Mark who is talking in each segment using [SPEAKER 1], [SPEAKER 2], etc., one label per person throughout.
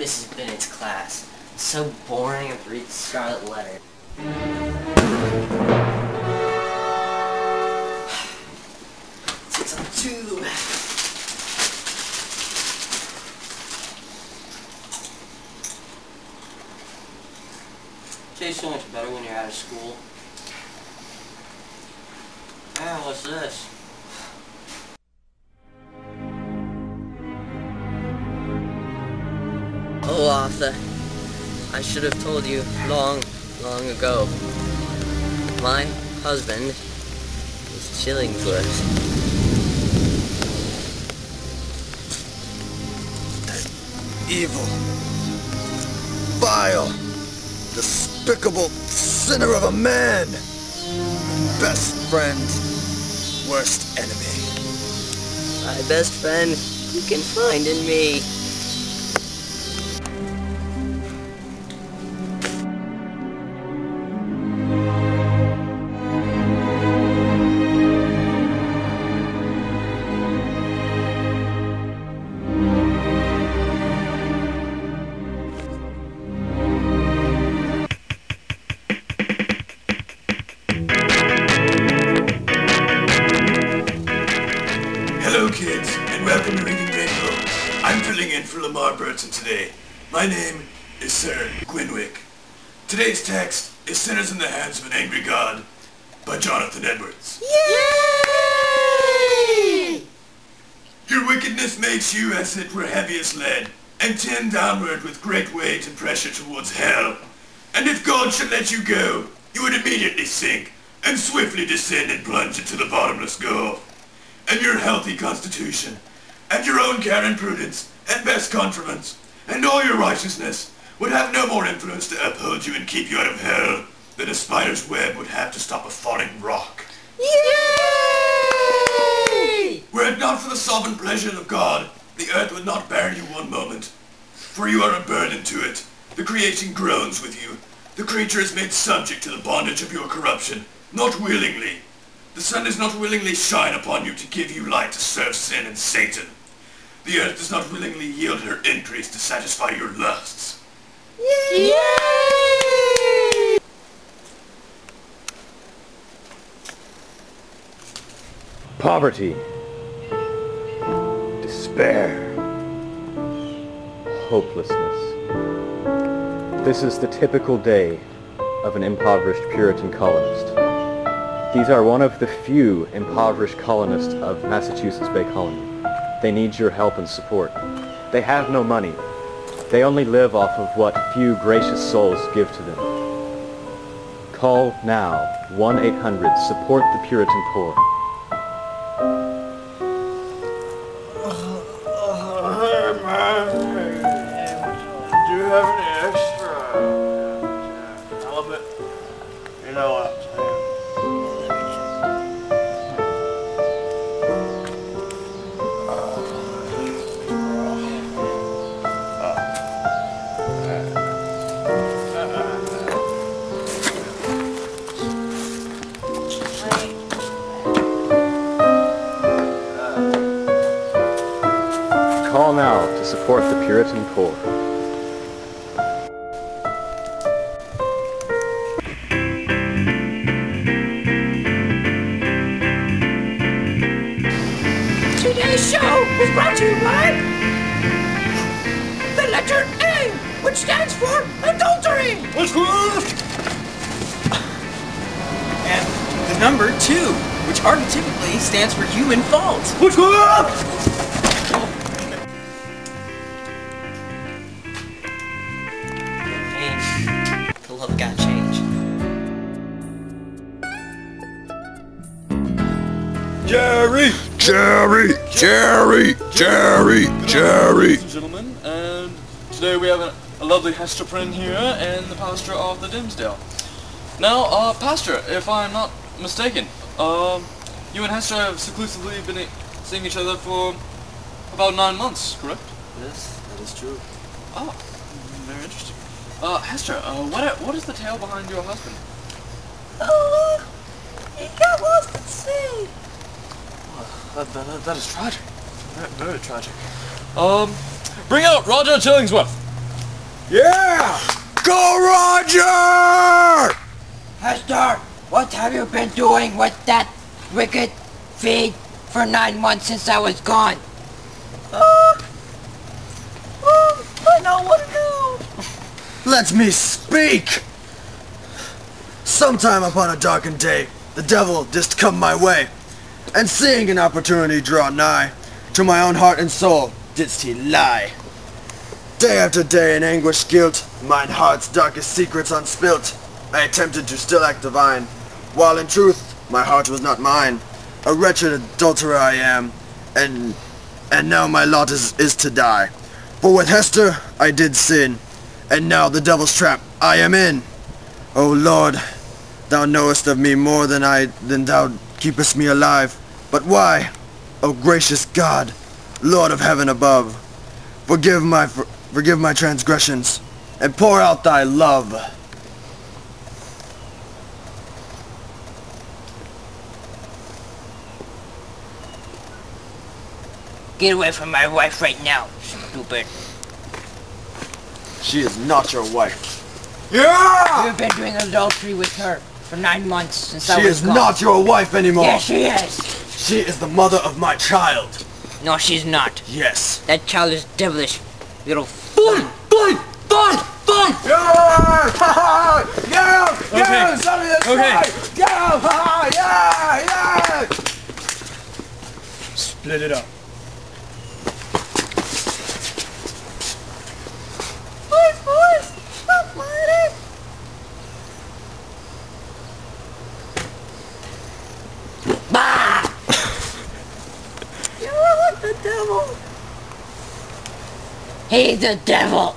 [SPEAKER 1] Mrs. Bennett's class. So boring, I have to read the Scarlet Letter. It's on tube. Tastes so much better when you're out of school. Ah, what's this? Oh, Arthur, I should have told you long ago. My husband is Chillingsworth.
[SPEAKER 2] That evil, vile, despicable sinner of a man. Best friend, worst enemy.
[SPEAKER 1] My best friend you can find in me.
[SPEAKER 3] Hello kids, and welcome to Reading Rainbow. I'm filling in for Lamar Burton today. My name is Sir Gwynwick. Today's text is Sinners in the Hands of an Angry God by Jonathan Edwards.
[SPEAKER 1] Yay!
[SPEAKER 3] Your wickedness makes you as it were heavy as lead, and tend downward with great weight and pressure towards hell. And if God should let you go, you would immediately sink, and swiftly descend and plunge into the bottomless gulf. And your healthy constitution, and your own care and prudence, and best contrivance, and all your righteousness, would have no more influence to uphold you and keep you out of hell than a spider's web would have to stop a falling rock.
[SPEAKER 1] Yay!
[SPEAKER 3] Were it not for the sovereign pleasure of God, the earth would not bear you one moment. For you are a burden to it. The creation groans with you. The creature is made subject to the bondage of your corruption, not willingly. The sun does not willingly shine upon you to give you light to serve sin and Satan. The earth does not willingly yield her increase to satisfy your lusts.
[SPEAKER 1] Yay!
[SPEAKER 4] Poverty, despair, hopelessness. This is the typical day of an impoverished Puritan colonist. These are one of the few impoverished colonists of Massachusetts Bay Colony. They need your help and support. They have no money. They only live off of what few gracious souls give to them. Call now 1-800-SUPPORT the Puritan Poor.
[SPEAKER 5] Do you have any extra halibut? You know what I'm saying?
[SPEAKER 4] Call now to support the Puritan poor.
[SPEAKER 6] Today's show is brought to you by the letter A, which stands for adultery.
[SPEAKER 7] And the number 2, which archetypically stands for human fault.
[SPEAKER 1] The love got changed.
[SPEAKER 3] Jerry!
[SPEAKER 5] Ladies and gentlemen, and today we have a lovely Hester Prynne here and the pastor of the Dimsdale. Now, Pastor, if I'm not mistaken, you and Hester have seclusively been seeing each other for about 9 months, correct?
[SPEAKER 3] Yes, that is true.
[SPEAKER 5] Oh, very interesting. Hester, what is the tale behind your husband?
[SPEAKER 6] Oh, he got lost at sea.
[SPEAKER 5] That is tragic. Very, very tragic. Bring out Roger Chillingsworth.
[SPEAKER 2] Yeah! Go, Roger!
[SPEAKER 6] Hester, what have you been doing with that wicked feed for 9 months since I was gone?
[SPEAKER 7] I don't want to know.
[SPEAKER 2] Let me speak! Sometime upon a darkened day, the devil didst come my way, and seeing an opportunity draw nigh, to my own heart and soul didst he lie. Day after day in anguish guilt, mine heart's darkest secrets unspilt, I attempted to still act divine, while in truth my heart was not mine. A wretched adulterer I am, and now my lot is to die. For with Hester I did sin, and now the devil's trap I am in. O Lord, thou knowest of me more than thou keepest me alive. But why, O gracious God, Lord of heaven above, forgive my transgressions, and pour out thy love.
[SPEAKER 6] Get away from my wife right now, stupid.
[SPEAKER 2] She is not your wife. Yeah!
[SPEAKER 6] You've been doing adultery with her for 9 months since I
[SPEAKER 2] She
[SPEAKER 6] was
[SPEAKER 2] is
[SPEAKER 6] gone.
[SPEAKER 2] not your wife anymore.
[SPEAKER 6] Yes, she is.
[SPEAKER 2] She is the mother of my child.
[SPEAKER 6] No, she's not.
[SPEAKER 2] Yes.
[SPEAKER 6] That child is devilish. Little
[SPEAKER 2] Fine! Yeah! Yeah!
[SPEAKER 5] Okay.
[SPEAKER 2] Somebody that's
[SPEAKER 5] Okay.
[SPEAKER 2] right! Yeah! Yeah!
[SPEAKER 5] Split it up.
[SPEAKER 7] Boys, stop fighting. You're like the devil.
[SPEAKER 6] He's the devil.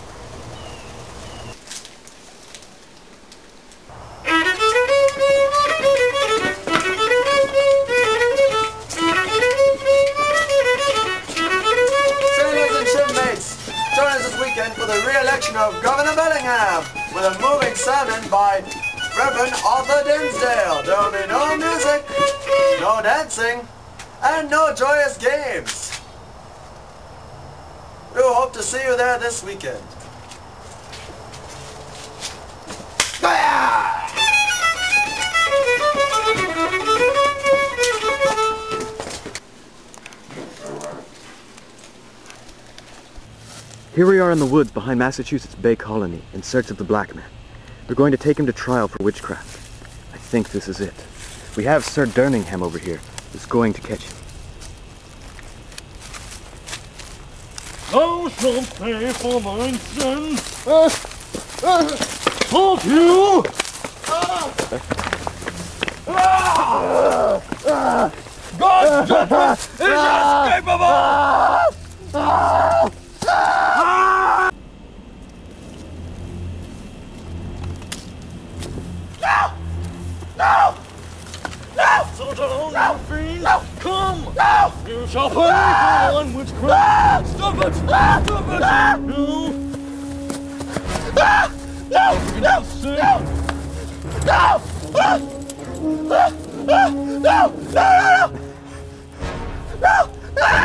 [SPEAKER 2] Sailors and shipmates, join us this weekend for the re-election of Governor Bellingham with a moving sermon by Reverend Arthur Dinsdale. There will be no music, no dancing, and no joyous games. We hope to see you there this weekend.
[SPEAKER 4] Here we are in the woods behind Massachusetts Bay Colony in search of the black man. We're going to take him to trial for witchcraft. I think this is it. We have Sir Durningham over here, who's going to catch him.
[SPEAKER 8] Thou shalt pay for thine sins. Hold you! God's judgment is inescapable! So down, you fiend! Come! You shall pay for thine witchcraft! Stop it! Stop it! No!